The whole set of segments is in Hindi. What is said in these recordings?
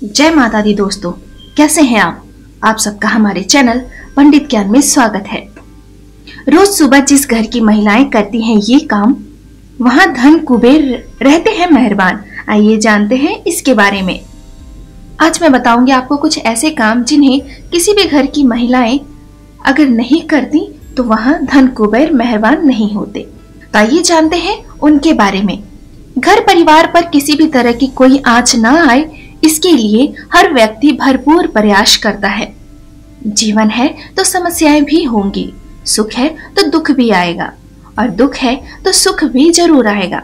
जय माता दी दोस्तों, कैसे हैं आप सबका हमारे चैनल पंडित ज्ञान में स्वागत है। रोज सुबह जिस घर की महिलाएं करती हैं ये काम, वहां धन कुबेर रहते हैं मेहरबान। आइए जानते हैं इसके बारे में। आज मैं बताऊंगी आपको कुछ ऐसे काम जिन्हें किसी भी घर की महिलाएं अगर नहीं करती तो वहां धन कुबेर मेहरबान नहीं होते। तो आइए जानते हैं उनके बारे में। घर परिवार पर किसी भी तरह की कोई आंच न आए, इसके लिए हर व्यक्ति भरपूर प्रयास करता है। जीवन है तो समस्याएं भी होंगी, सुख है तो दुख भी आएगा और दुख है तो सुख भी जरूर आएगा।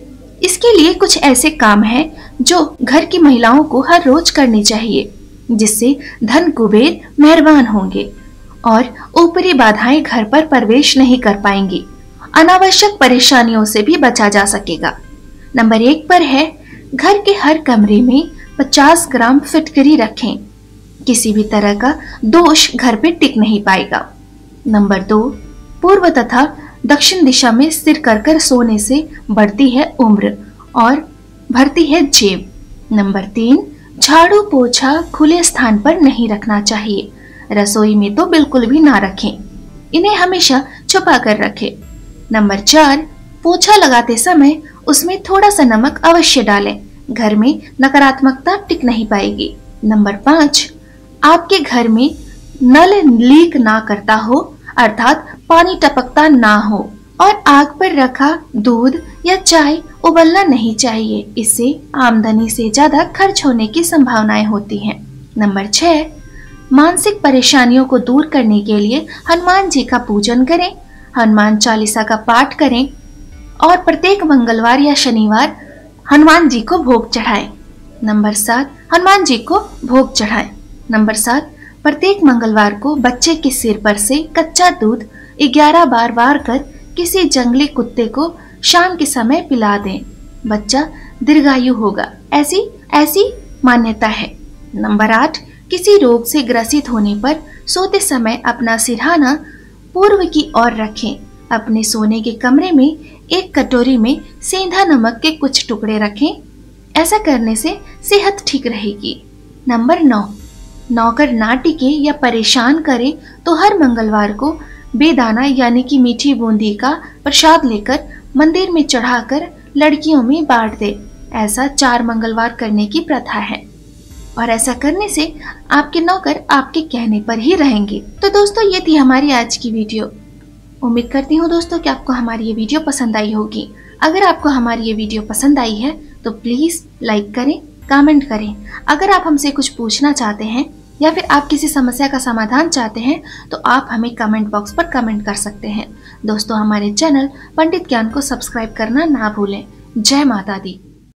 इसके लिए कुछ ऐसे काम हैं जो घर की महिलाओं को हर रोज करनी चाहिए, जिससे धन कुबेर मेहरबान होंगे और ऊपरी बाधाएं घर पर प्रवेश नहीं कर पाएंगी। अनावश्यक परेशानियों से भी बचा जा सकेगा। नंबर 1 पर है, घर के हर कमरे में 50 ग्राम फिटकरी रखें। किसी भी तरह का दोष घर पे टिक नहीं पाएगा। नंबर 2, पूर्व तथा दक्षिण दिशा में सिर कर सोने से बढ़ती है उम्र और भरती है जेब। नंबर 3, झाड़ू पोछा खुले स्थान पर नहीं रखना चाहिए। रसोई में तो बिल्कुल भी ना रखें, इन्हें हमेशा छुपा कर रखें। नंबर 4, पोछा लगाते समय उसमें थोड़ा सा नमक अवश्य डालें, घर में नकारात्मकता टिक नहीं पाएगी। नंबर 5, आपके घर में नल लीक ना करता हो, अर्थात पानी टपकता ना हो और आग पर रखा दूध या चाय उबलना नहीं चाहिए, इससे आमदनी से ज्यादा खर्च होने की संभावनाएं होती हैं। नंबर 6, मानसिक परेशानियों को दूर करने के लिए हनुमान जी का पूजन करें, हनुमान चालीसा का पाठ करें और प्रत्येक मंगलवार या शनिवार हनुमान जी को भोग चढ़ाएं। नंबर 7, हनुमान जी को भोग चढ़ाएं। नंबर 7, प्रत्येक मंगलवार को बच्चे के सिर पर से कच्चा दूध 11 बार वार कर किसी जंगली कुत्ते को शाम के समय पिला दें, बच्चा दीर्घायु होगा, ऐसी मान्यता है। नंबर 8, किसी रोग से ग्रसित होने पर सोते समय अपना सिरहाना पूर्व की ओर रखें। अपने सोने के कमरे में एक कटोरी में सेंधा नमक के कुछ टुकड़े रखें, ऐसा करने से सेहत ठीक रहेगी। नंबर 9, नौकर ना टिके या परेशान करे तो हर मंगलवार को बेदाना यानी कि मीठी बूंदी का प्रसाद लेकर मंदिर में चढ़ाकर लड़कियों में बांट दे। ऐसा 4 मंगलवार करने की प्रथा है और ऐसा करने से आपके नौकर आपके कहने पर ही रहेंगे। तो दोस्तों, ये थी हमारी आज की वीडियो। उम्मीद करती हूँ दोस्तों कि आपको हमारी ये वीडियो पसंद आई होगी। अगर आपको हमारी ये वीडियो पसंद आई है तो प्लीज लाइक करें, कमेंट करें। अगर आप हमसे कुछ पूछना चाहते हैं या फिर आप किसी समस्या का समाधान चाहते हैं तो आप हमें कमेंट बॉक्स पर कमेंट कर सकते हैं। दोस्तों, हमारे चैनल पंडित ज्ञान को सब्सक्राइब करना ना भूलें। जय माता दी।